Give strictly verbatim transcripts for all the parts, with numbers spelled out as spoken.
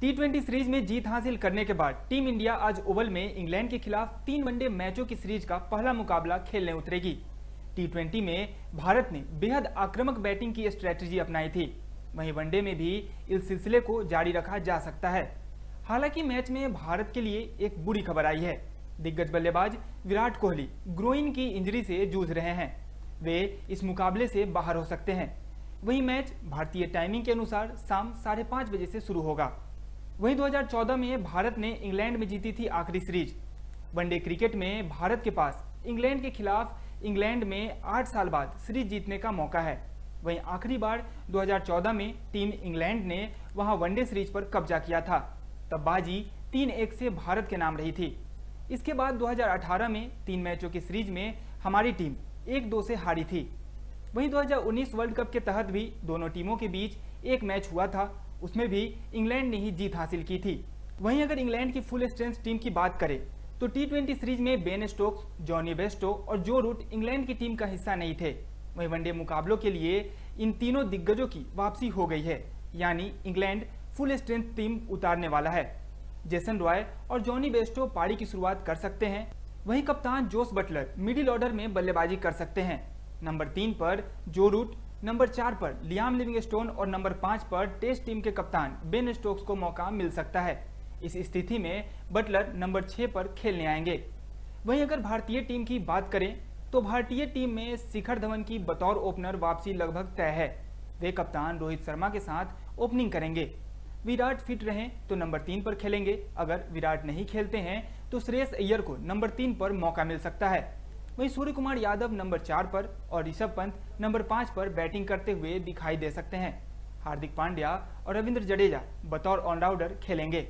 T twenty series में जीत हासिल करने के बाद टीम इंडिया आज ओवल में इंग्लैंड के खिलाफ तीन वनडे मैचों की सीरीज का पहला मुकाबला खेलने उतरेगी। टी ट्वेंटी में भारत ने बेहद आक्रामक बैटिंग की स्ट्रेटजी अपनाई थी, वहीं वनडे में भी इस सिलसिले को जारी रखा जा सकता है। हालांकि मैच में भारत के लिए एक बुरी खबर आई है। दिग्गज बल्लेबाज विराट कोहली ग्रोइन की इंजरी से जूझ रहे हैं, वे इस मुकाबले से बाहर हो सकते हैं। वहीं मैच भारतीय टाइमिंग के अनुसार शाम साढ़े पाँच बजे से शुरू होगा। वहीं दो हज़ार चौदह में भारत ने इंग्लैंड में जीती थी आखिरी सीरीज। वनडे क्रिकेट में भारत के पास इंग्लैंड के खिलाफ इंग्लैंड में आठ साल बाद सीरीज जीतने का मौका है। वहीं आखिरी बार दो हज़ार चौदह में टीम इंग्लैंड ने वहां वनडे सीरीज पर कब्जा किया था, तब बाजी तीन एक से भारत के नाम रही थी। इसके बाद दो हज़ार अठारह में तीन मैचों की सीरीज में हमारी टीम एक दो से हारी थी। वहीं दो हज़ार उन्नीस वर्ल्ड कप के तहत भी दोनों टीमों के बीच एक मैच हुआ था, उसमें भी इंग्लैंड ने ही जीत हासिल की थी। वहीं अगर इंग्लैंड की फुल स्ट्रेंथ टीम की बात करें तो टी ट्वेंटी सीरीज में बेन स्टोक्स, जॉनी बेस्टो और जो रूट इंग्लैंड की टीम का हिस्सा नहीं थे। वहीं वनडे मुकाबलों के लिए इन तीनों दिग्गजों की वापसी हो गई है, यानी इंग्लैंड फुल स्ट्रेंथ टीम उतारने वाला है। जेसन रॉय और जॉनी बेस्टो पारी की शुरुआत कर सकते हैं। वहीं कप्तान जोस बटलर मिडिल ऑर्डर में बल्लेबाजी कर सकते हैं। नंबर तीन पर जो रूट, नंबर चार पर लियाम लिविंगस्टोन और नंबर पाँच पर टेस्ट टीम के कप्तान बेन स्टोक्स को मौका मिल सकता है। इस स्थिति में बटलर नंबर छह पर खेलने आएंगे। वहीं अगर भारतीय टीम की बात करें तो भारतीय टीम में शिखर धवन की बतौर ओपनर वापसी लगभग तय है। वे कप्तान रोहित शर्मा के साथ ओपनिंग करेंगे। विराट फिट रहें तो नंबर तीन पर खेलेंगे। अगर विराट नहीं खेलते हैं तो श्रेयस अय्यर को नंबर तीन पर मौका मिल सकता है। वहीं सूर्य कुमार यादव नंबर चार पर और ऋषभ पंत नंबर पाँच पर बैटिंग करते हुए दिखाई दे सकते हैं। हार्दिक पांड्या और रविंद्र जडेजा बतौर ऑलराउंडर खेलेंगे।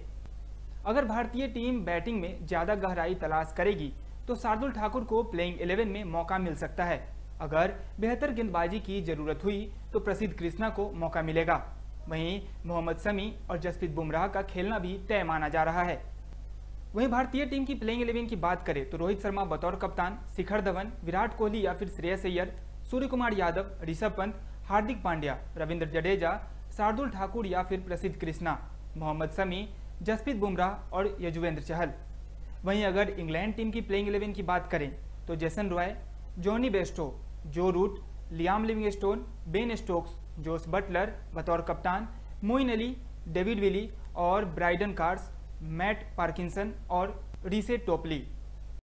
अगर भारतीय टीम बैटिंग में ज्यादा गहराई तलाश करेगी तो शार्दुल ठाकुर को प्लेइंग इलेवन में मौका मिल सकता है। अगर बेहतर गेंदबाजी की जरूरत हुई तो प्रसिद्ध कृष्णा को मौका मिलेगा। वहीं मोहम्मद शमी और जसप्रीत बुमराह का खेलना भी तय माना जा रहा है। वहीं भारतीय टीम की प्लेइंग इलेवन की बात करें तो रोहित शर्मा बतौर कप्तान, शिखर धवन, विराट कोहली या फिर श्रेयस अय्यर, सूर्य कुमार यादव, ऋषभ पंत, हार्दिक पांड्या, रविंद्र जडेजा, शार्दुल ठाकुर या फिर प्रसिद्ध कृष्णा, मोहम्मद शमी, जसप्रीत बुमराह और यजुवेंद्र चहल। वहीं अगर इंग्लैंड टीम की प्लेइंग इलेवन की बात करें तो Jason Roy, Jonny Bairstow, Joe Root, Liam Livingstone, Ben Stokes, Jos Buttler बतौर कप्तान, मोइन अली, डेविड विली और ब्राइडन कार्स, मैट पार्किंसन और रीसे टोपली।